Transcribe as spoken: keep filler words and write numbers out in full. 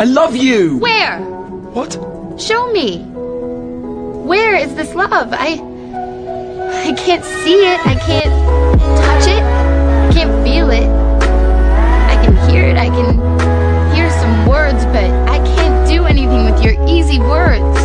I love you! Where? What? Show me. Where is this love? I... I can't see it. I can't touch it. I can't feel it. I can hear it. I can hear some words, but I can't do anything with your easy words.